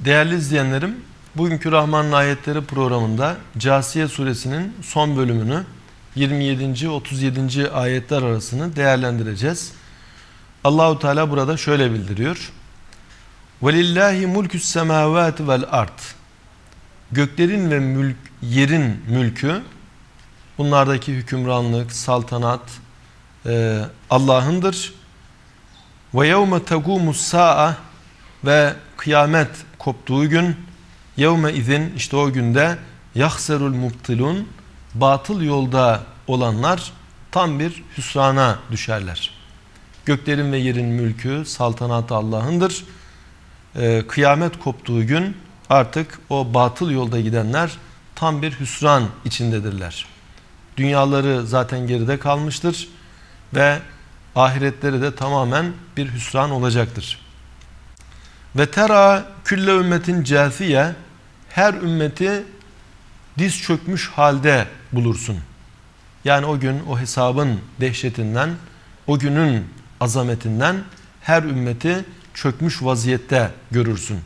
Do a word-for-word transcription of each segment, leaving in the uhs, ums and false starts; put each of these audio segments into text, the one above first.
Değerli izleyenlerim, bugünkü Rahman'ın Ayetleri programında Câsiye suresinin son bölümünü yirmi yedinci otuz yedinci ayetler arasını değerlendireceğiz. Allahu Teala burada şöyle bildiriyor. Velillahi mulkus semavati vel ard. Göklerin ve mülk, yerin mülkü, bunlardaki hükümranlık, saltanat e, Allah'ındır. Ve yevme tegumus sa'a, ve kıyamet koptuğu gün, yevme izin, işte o günde yahserul mubtilun, batıl yolda olanlar tam bir hüsrana düşerler. Göklerin ve yerin mülkü, saltanatı Allah'ındır. Ee, kıyamet koptuğu gün artık o batıl yolda gidenler tam bir hüsran içindedirler. Dünyaları zaten geride kalmıştır ve ahiretleri de tamamen bir hüsran olacaktır. Ve tera külle ümmetin câfiye, her ümmeti diz çökmüş halde bulursun. Yani o gün o hesabın dehşetinden, o günün azametinden her ümmeti çökmüş vaziyette görürsün.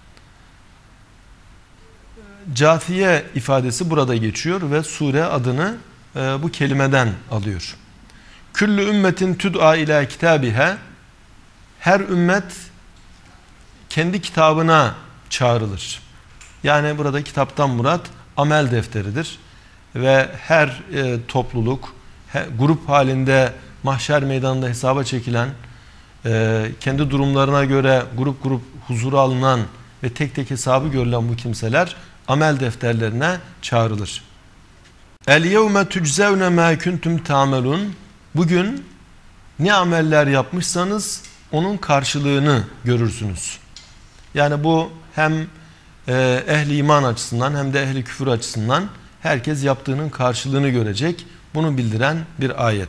Câfiye ifadesi burada geçiyor ve sure adını e, bu kelimeden alıyor. Küllü ümmetin tüd'a ila kitabiha, her ümmet kendi kitabına çağrılır. Yani burada kitaptan murat amel defteridir. Ve her e, topluluk, he, grup halinde mahşer meydanında hesaba çekilen, e, kendi durumlarına göre grup grup huzura alınan ve tek tek hesabı görülen bu kimseler amel defterlerine çağrılır. El yevme tüczevne mâ kuntum ta'melun. Bugün ne ameller yapmışsanız onun karşılığını görürsünüz. Yani bu hem e, ehli iman açısından hem de ehli küfür açısından herkes yaptığının karşılığını görecek. Bunu bildiren bir ayet.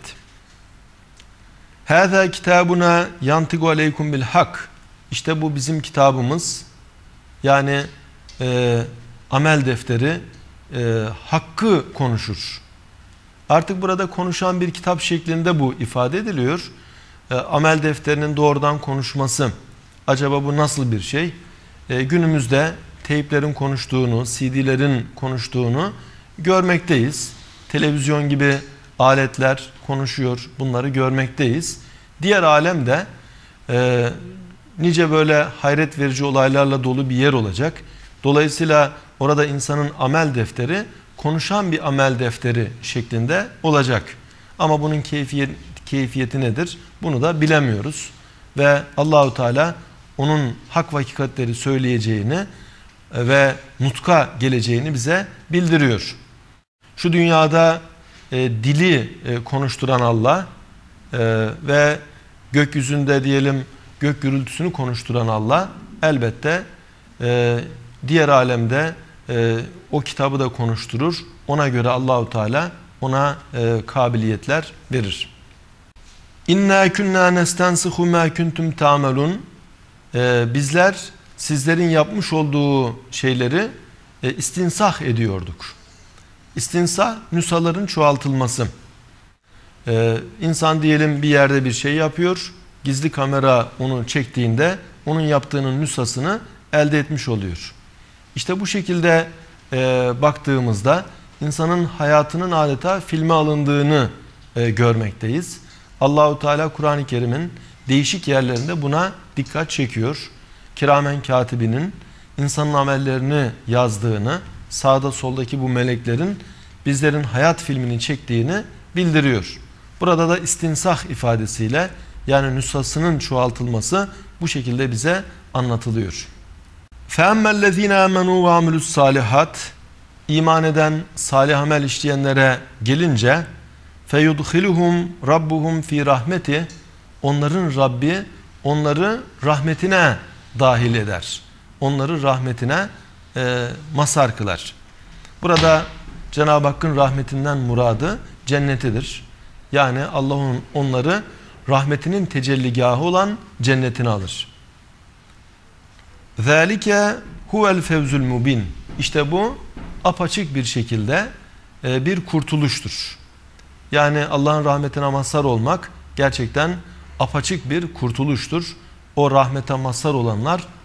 Hâzâ kitâbuna yantigu aleykum bil hak. İşte bu bizim kitabımız. Yani e, amel defteri e, hakkı konuşur. Artık burada konuşan bir kitap şeklinde bu ifade ediliyor. E, amel defterinin doğrudan konuşması. Acaba bu nasıl bir şey? E, günümüzde teyplerin konuştuğunu, C D'lerin konuştuğunu görmekteyiz. Televizyon gibi aletler konuşuyor, bunları görmekteyiz. Diğer alemde e, nice böyle hayret verici olaylarla dolu bir yer olacak. Dolayısıyla orada insanın amel defteri konuşan bir amel defteri şeklinde olacak. Ama bunun keyfiyet, keyfiyeti nedir? Bunu da bilemiyoruz. Ve Allahu Teala onun hak ve hakikatleri söyleyeceğini ve nutka geleceğini bize bildiriyor. Şu dünyada e, dili e, konuşturan Allah e, ve gökyüzünde diyelim gök gürültüsünü konuşturan Allah elbette e, diğer alemde e, o kitabı da konuşturur. Ona göre Allahu Teala ona e, kabiliyetler verir. İnna kunna nestansihu ma kuntum ta'malun. Bizler sizlerin yapmış olduğu şeyleri e, istinsah ediyorduk. İstinsah, nüshaların çoğaltılması. Ee, insan diyelim bir yerde bir şey yapıyor, gizli kamera onu çektiğinde onun yaptığının nüshasını elde etmiş oluyor. İşte bu şekilde e, baktığımızda insanın hayatının adeta filme alındığını e, görmekteyiz. Allahu Teala Kur'an-ı Kerim'in değişik yerlerinde buna dikkat çekiyor. Kiramen katibinin insanın amellerini yazdığını, sağda soldaki bu meleklerin bizlerin hayat filmini çektiğini bildiriyor. Burada da istinsah ifadesiyle, yani nüshasının çoğaltılması bu şekilde bize anlatılıyor. فَاَمَّا الَّذ۪ينَ آمَنُوا وَعَمِلُوا الصَّالِحَاتِ İman eden, salih amel işleyenlere gelince فَيُدْخِلُهُمْ رَبُّهُمْ ف۪ي رَحْمَتِهِ Onların Rabbi onları rahmetine dahil eder. Onları rahmetine e, mazhar kılar. Burada Cenab-ı Hakk'ın rahmetinden muradı cennetidir. Yani Allah onları rahmetinin tecelligahı olan cennetine alır. ذَٰلِكَ هُوَ الْفَوْزُ الْمُبِينَ İşte bu apaçık bir şekilde e, bir kurtuluştur. Yani Allah'ın rahmetine mazhar olmak gerçekten apaçık bir kurtuluştur. O rahmete mazhar olanlar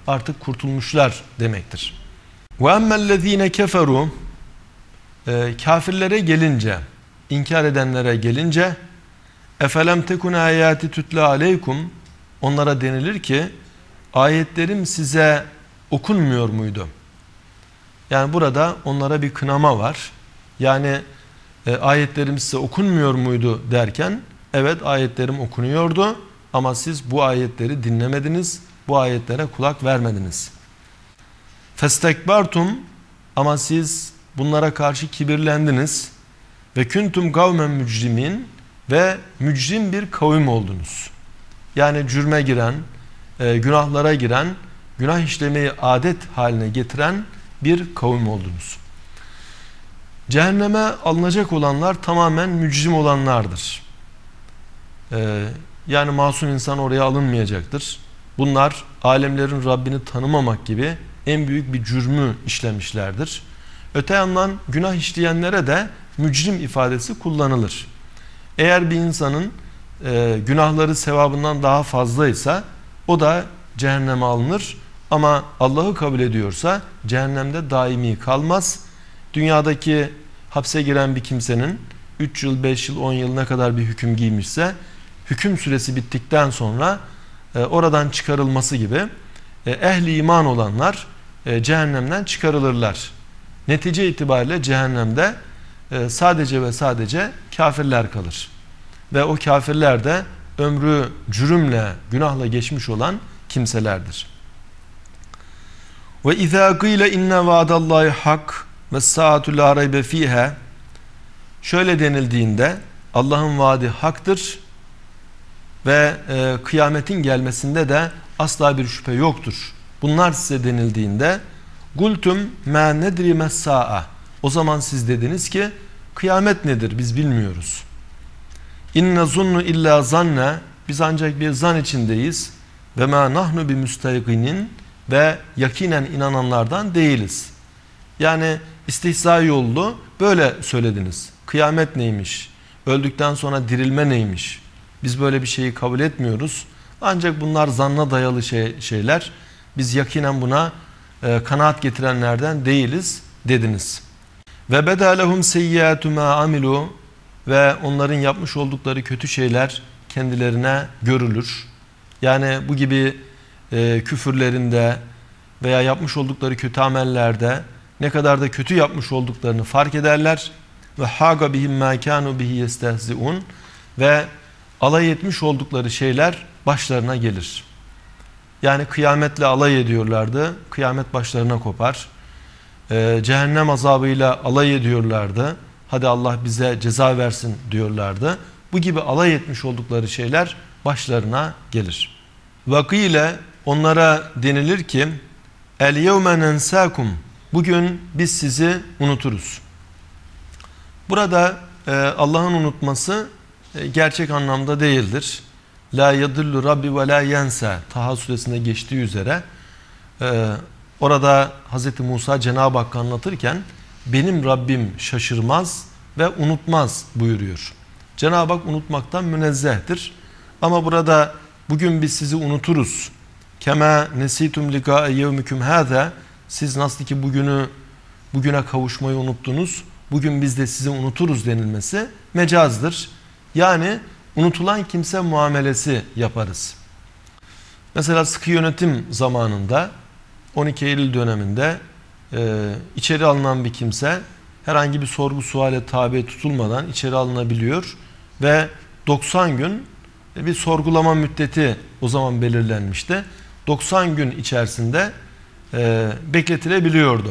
artık kurtulmuşlar demektir. Ve emmellezine keferu, kafirlere gelince, inkar edenlere gelince, efelem tekun ayati tutla aleykum, onlara denilir ki ayetlerim size okunmuyor muydu? Yani burada onlara bir kınama var. Yani e, ayetlerim size okunmuyor muydu derken, evet ayetlerim okunuyordu ama siz bu ayetleri dinlemediniz, bu ayetlere kulak vermediniz. Festekbartum, ama siz bunlara karşı kibirlendiniz ve kuntum kavmen mücrimin, ve mücrim bir kavim oldunuz. Yani cürme giren, e, günahlara giren, günah işlemeyi adet haline getiren bir kavim oldunuz. Cehenneme alınacak olanlar tamamen mücrim olanlardır. Ee, yani masum insan oraya alınmayacaktır. Bunlar alemlerin Rabbini tanımamak gibi en büyük bir cürmü işlemişlerdir. Öte yandan günah işleyenlere de mücrim ifadesi kullanılır. Eğer bir insanın e, günahları sevabından daha fazlaysa o da cehenneme alınır. Ama Allah'ı kabul ediyorsa cehennemde daimi kalmaz. Dünyadaki hapse giren bir kimsenin üç yıl, beş yıl, on yıl ne kadar bir hüküm giymişse hüküm süresi bittikten sonra e, oradan çıkarılması gibi e, ehli iman olanlar e, cehennemden çıkarılırlar. Netice itibariyle cehennemde e, sadece ve sadece kafirler kalır. Ve o kafirler de ömrü cürümle, günahla geçmiş olan kimselerdir. Ve izâ qîle inne va'dallâhi hak ve sâatu lâ raybe fîhâ, şöyle denildiğinde Allah'ın vaadi haktır ve e, kıyametin gelmesinde de asla bir şüphe yoktur. Bunlar size denildiğinde gultum mâ nedri messâ'a, o zaman siz dediniz ki kıyamet nedir biz bilmiyoruz. İnne zunnu illa zanne, biz ancak bir zan içindeyiz ve mâ nahnu bi müsteyqinin, ve yakinen inananlardan değiliz. Yani istihza yollu böyle söylediniz. Kıyamet neymiş? Öldükten sonra dirilme neymiş? Biz böyle bir şeyi kabul etmiyoruz. Ancak bunlar zanna dayalı şey, şeyler. Biz yakinen buna e, kanaat getirenlerden değiliz dediniz. Ve bedalehum seyyiatu ma amilu, ve onların yapmış oldukları kötü şeyler kendilerine görülür. Yani bu gibi e, küfürlerinde veya yapmış oldukları kötü amellerde ne kadar da kötü yapmış olduklarını fark ederler. Ve haga bihim ma kanu bihi yestehziun, ve alay etmiş oldukları şeyler başlarına gelir. Yani kıyametle alay ediyorlardı. Kıyamet başlarına kopar. Ee, cehennem azabıyla alay ediyorlardı. Hadi Allah bize ceza versin diyorlardı. Bu gibi alay etmiş oldukları şeyler başlarına gelir. Vakile, onlara denilir ki el yevme nensâkum, bugün biz sizi unuturuz. Burada e, Allah'ın unutması e, gerçek anlamda değildir. La yadullu rabbi ve la yensa, Taha suresinde geçtiği üzere e, orada Hz. Musa Cenab-ı Hakk'ı anlatırken benim Rabbim şaşırmaz ve unutmaz buyuruyor. Cenab-ı Hak unutmaktan münezzehtir. Ama burada bugün biz sizi unuturuz. Kema nesitum liqa'a yevmikum hâzâ, siz nasıl ki bugünü bugüne kavuşmayı unuttunuz, bugün biz de sizi unuturuz denilmesi mecazdır. Yani unutulan kimse muamelesi yaparız. Mesela sıkı yönetim zamanında on iki Eylül döneminde e, içeri alınan bir kimse herhangi bir sorgu suale tabi tutulmadan içeri alınabiliyor ve doksan gün bir sorgulama müddeti o zaman belirlenmişti. doksan gün içerisinde e, bekletilebiliyordu.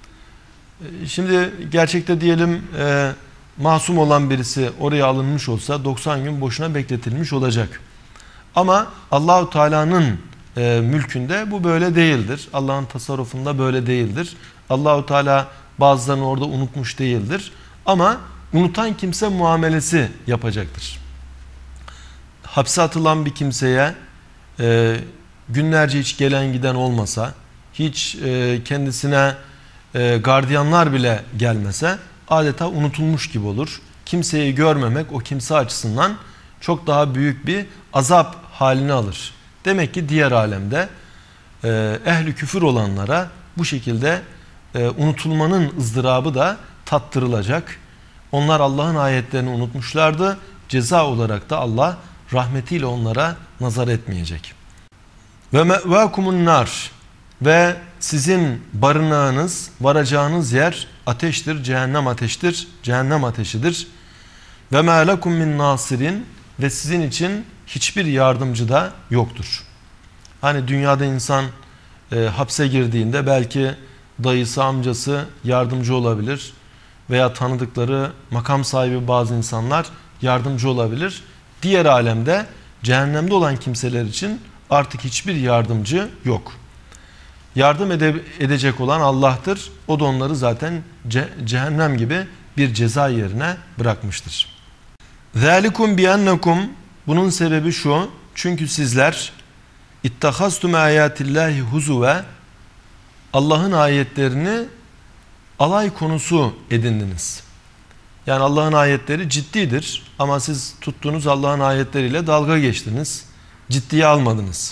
E, şimdi gerçekte diyelim e, masum olan birisi oraya alınmış olsa doksan gün boşuna bekletilmiş olacak. Ama Allahu Teala'nın e, mülkünde bu böyle değildir. Allah'ın tasarrufunda böyle değildir. Allahu Teala bazılarını orada unutmuş değildir. Ama unutan kimse muamelesi yapacaktır. Hapse atılan bir kimseye e, günlerce hiç gelen giden olmasa, hiç e, kendisine e, gardiyanlar bile gelmese adeta unutulmuş gibi olur. Kimseyi görmemek o kimse açısından çok daha büyük bir azap halini alır. Demek ki diğer alemde e, ehli küfür olanlara bu şekilde e, unutulmanın ızdırabı da tattırılacak. Onlar Allah'ın ayetlerini unutmuşlardı. Ceza olarak da Allah rahmetiyle onlara nazar etmeyecek. Ve mevakumun nar, ve sizin barınağınız, varacağınız yer ateştir, cehennem ateştir, cehennem ateşidir. Ve ma lekum min nasirin, ve sizin için hiçbir yardımcı da yoktur. Hani dünyada insan e, hapse girdiğinde belki dayısı, amcası yardımcı olabilir veya tanıdıkları makam sahibi bazı insanlar yardımcı olabilir. Diğer alemde, cehennemde olan kimseler için artık hiçbir yardımcı yok. Yardım ede edecek olan Allah'tır. O da onları zaten ce cehennem gibi bir ceza yerine bırakmıştır. ذَٰلِكُمْ بِأَنَّكُمْ, bunun sebebi şu: çünkü sizler اِتَّخَزْتُمْ آيَاتِ اللّٰهِ هُزُوَ, Allah'ın ayetlerini alay konusu edindiniz. Yani Allah'ın ayetleri ciddidir ama siz tuttuğunuz Allah'ın ayetleriyle dalga geçtiniz. Ciddiye almadınız.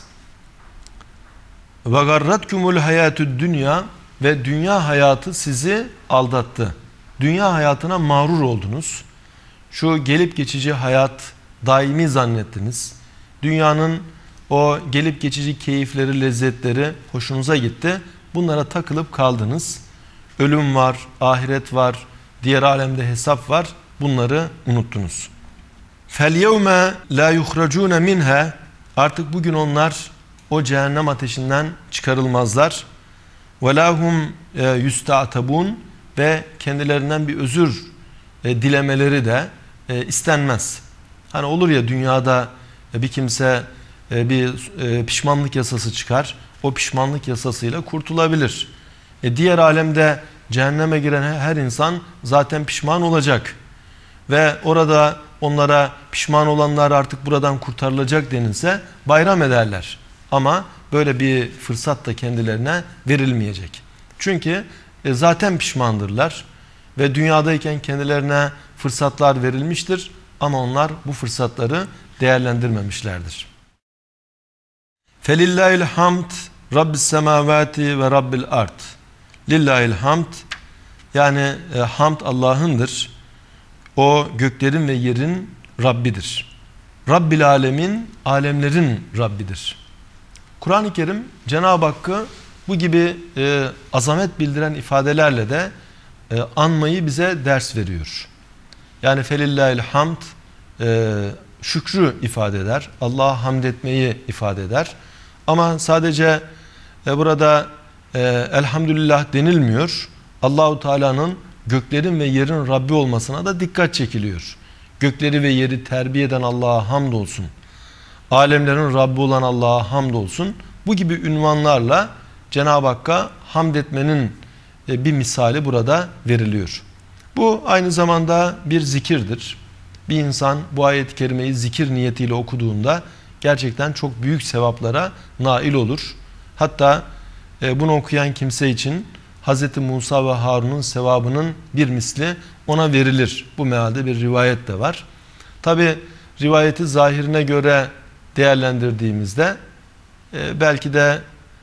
وَغَرَّتْكُمُ الْحَيَاتُ dünya, ve dünya hayatı sizi aldattı. Dünya hayatına mağrur oldunuz. Şu gelip geçici hayat daimi zannettiniz. Dünyanın o gelip geçici keyifleri, lezzetleri hoşunuza gitti. Bunlara takılıp kaldınız. Ölüm var, ahiret var, diğer alemde hesap var. Bunları unuttunuz. فَالْيَوْمَ لَا يُخْرَجُونَ مِنْهَا, artık bugün onlar o cehennem ateşinden çıkarılmazlar. وَلَا هُمْ يُسْتَعْتَبُونَ, ve kendilerinden bir özür e, dilemeleri de e, istenmez. Hani olur ya, dünyada e, bir kimse e, bir e, pişmanlık yasası çıkar. O pişmanlık yasasıyla kurtulabilir. E, diğer alemde cehenneme giren her insan zaten pişman olacak. Ve orada onlara pişman olanlar artık buradan kurtarılacak denilse bayram ederler. Ama böyle bir fırsat da kendilerine verilmeyecek. Çünkü e, zaten pişmandırlar ve dünyadayken kendilerine fırsatlar verilmiştir ama onlar bu fırsatları değerlendirmemişlerdir. Felillahil hamd Rabbis semavati ve Rabbil ard. Lillahil hamd, yani e, hamd Allah'ındır. O göklerin ve yerin Rabbidir. Rabbil alemin, alemlerin Rabbidir. Kur'an-ı Kerim Cenab-ı Hakk'ı bu gibi e, azamet bildiren ifadelerle de e, anmayı bize ders veriyor. Yani felillahil hamd e, şükrü ifade eder. Allah'a hamd etmeyi ifade eder. Ama sadece e, burada e, elhamdülillah denilmiyor. Allahu Teala'nın göklerin ve yerin Rabbi olmasına da dikkat çekiliyor. Gökleri ve yeri terbiye eden Allah'a hamdolsun. Alemlerin Rabbi olan Allah'a hamdolsun. Bu gibi ünvanlarla Cenab-ı Hakk'a hamd etmenin bir misali burada veriliyor. Bu aynı zamanda bir zikirdir. Bir insan bu ayet-i kerimeyi zikir niyetiyle okuduğunda gerçekten çok büyük sevaplara nail olur. Hatta bunu okuyan kimse için Hz. Musa ve Harun'un sevabının bir misli ona verilir. Bu mealde bir rivayet de var. Tabi rivayeti zahirine göre değerlendirdiğimizde e, belki de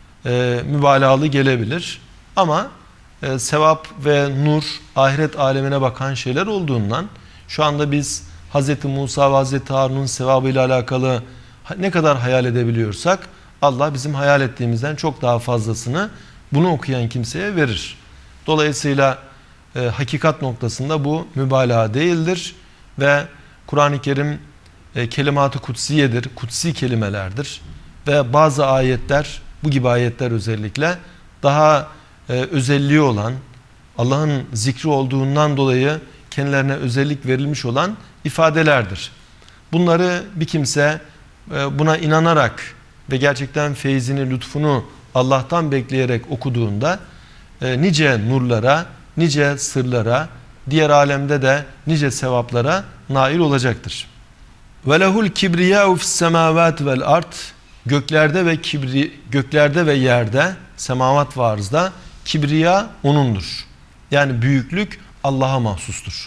e, mübalağalı gelebilir. Ama e, sevap ve nur ahiret alemine bakan şeyler olduğundan şu anda biz Hz. Musa ve Hz. Harun'un sevabıyla alakalı ne kadar hayal edebiliyorsak Allah bizim hayal ettiğimizden çok daha fazlasını bunu okuyan kimseye verir. Dolayısıyla e, hakikat noktasında bu mübalağa değildir ve Kur'an-ı Kerim e, kelimat-ı kutsiyedir, kutsi kelimelerdir ve bazı ayetler, bu gibi ayetler özellikle daha e, özelliği olan, Allah'ın zikri olduğundan dolayı kendilerine özellik verilmiş olan ifadelerdir. Bunları bir kimse e, buna inanarak ve gerçekten feyzini, lütfunu Allah'tan bekleyerek okuduğunda e, nice nurlara, nice sırlara, diğer alemde de nice sevaplara nail olacaktır. Ve lehul kibriyâ'u fissemâvâti vel ard, göklerde ve kibri, göklerde ve yerde, semavat ve arzda kibriya onundur. Yani büyüklük Allah'a mahsustur.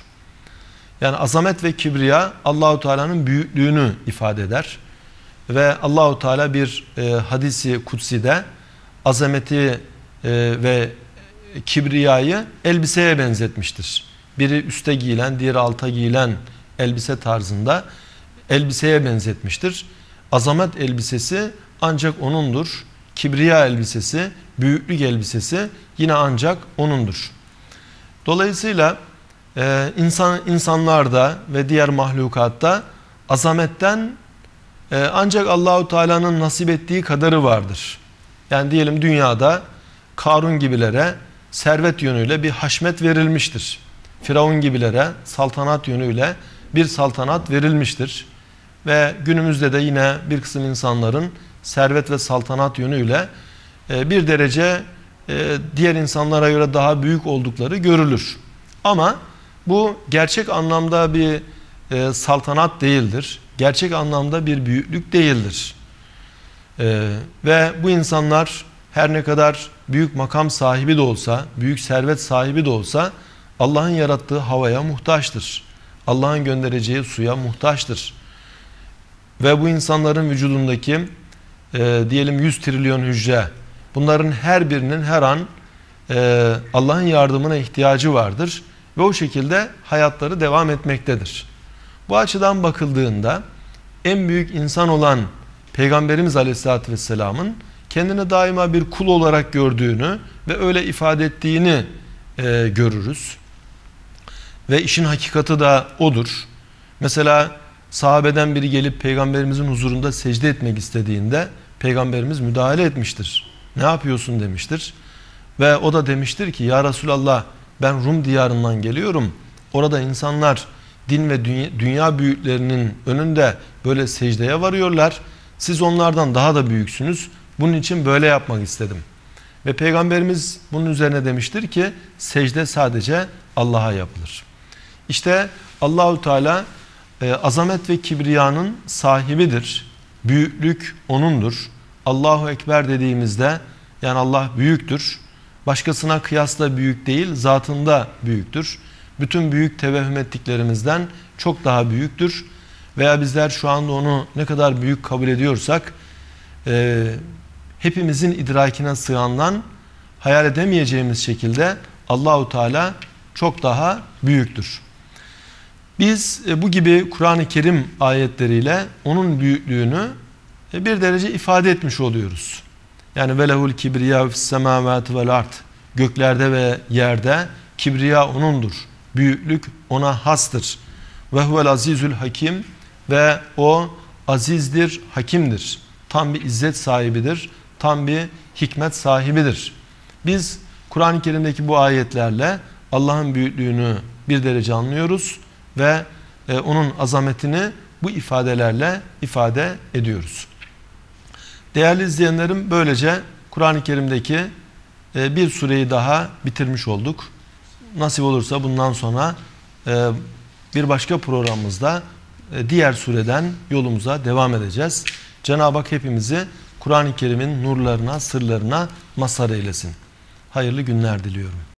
Yani azamet ve kibriya Allahu Teala'nın büyüklüğünü ifade eder. Ve Allahu Teala bir e, hadisi kutside azameti e, ve kibriyayı elbiseye benzetmiştir. Biri üste giyilen, diğeri alta giyilen elbise tarzında elbiseye benzetmiştir. Azamet elbisesi ancak O'nundur. Kibriya elbisesi, büyüklük elbisesi yine ancak O'nundur. Dolayısıyla e, insan insanlarda ve diğer mahlukatta azametten e, ancak Allahu Teala'nın nasip ettiği kadarı vardır. Yani diyelim dünyada Karun gibilere servet yönüyle bir haşmet verilmiştir. Firavun gibilere saltanat yönüyle bir saltanat verilmiştir. Ve günümüzde de yine bir kısım insanların servet ve saltanat yönüyle bir derece diğer insanlara göre daha büyük oldukları görülür. Ama bu gerçek anlamda bir saltanat değildir. Gerçek anlamda bir büyüklük değildir. Ve bu insanlar her ne kadar büyük makam sahibi de olsa, büyük servet sahibi de olsa Allah'ın yarattığı havaya muhtaçtır. Allah'ın göndereceği suya muhtaçtır. Ve bu insanların vücudundaki e, diyelim yüz trilyon hücre, bunların her birinin her an e, Allah'ın yardımına ihtiyacı vardır. Ve o şekilde hayatları devam etmektedir. Bu açıdan bakıldığında en büyük insan olan Peygamberimiz Aleyhisselatü Vesselam'ın kendini daima bir kul olarak gördüğünü ve öyle ifade ettiğini e, görürüz. Ve işin hakikati da odur. Mesela sahabeden biri gelip Peygamberimizin huzurunda secde etmek istediğinde Peygamberimiz müdahale etmiştir. Ne yapıyorsun demiştir. Ve o da demiştir ki ya Resulallah ben Rum diyarından geliyorum. Orada insanlar din ve dünya, dünya büyüklerinin önünde böyle secdeye varıyorlar. Siz onlardan daha da büyüksünüz. Bunun için böyle yapmak istedim. Ve Peygamberimiz bunun üzerine demiştir ki secde sadece Allah'a yapılır. İşte Allahu Teala e, azamet ve kibriyanın sahibidir. Büyüklük O'nundur. Allahu Ekber dediğimizde yani Allah büyüktür. Başkasına kıyasla büyük değil, zatında büyüktür. Bütün büyük tevehhüm ettiklerimizden çok daha büyüktür. Veya bizler şu anda onu ne kadar büyük kabul ediyorsak e, hepimizin idrakine sığandan hayal edemeyeceğimiz şekilde Allahu Teala çok daha büyüktür. Biz e, bu gibi Kur'an-ı Kerim ayetleriyle onun büyüklüğünü e, bir derece ifade etmiş oluyoruz. Yani velehul kibriya fis semavati vel ard, göklerde ve yerde kibriya O'nundur. Büyüklük O'na hastır. Ve huvel azizül hakim, ve O azizdir, hakimdir. Tam bir izzet sahibidir, tam bir hikmet sahibidir. Biz Kur'an-ı Kerim'deki bu ayetlerle Allah'ın büyüklüğünü bir derece anlıyoruz ve e, onun azametini bu ifadelerle ifade ediyoruz. Değerli izleyenlerim, böylece Kur'an-ı Kerim'deki e, bir sureyi daha bitirmiş olduk. Nasip olursa bundan sonra e, bir başka programımızda e, diğer sureden yolumuza devam edeceğiz. Cenab-ı Hak hepimizi Kur'an-ı Kerim'in nurlarına, sırlarına mazhar eylesin. Hayırlı günler diliyorum.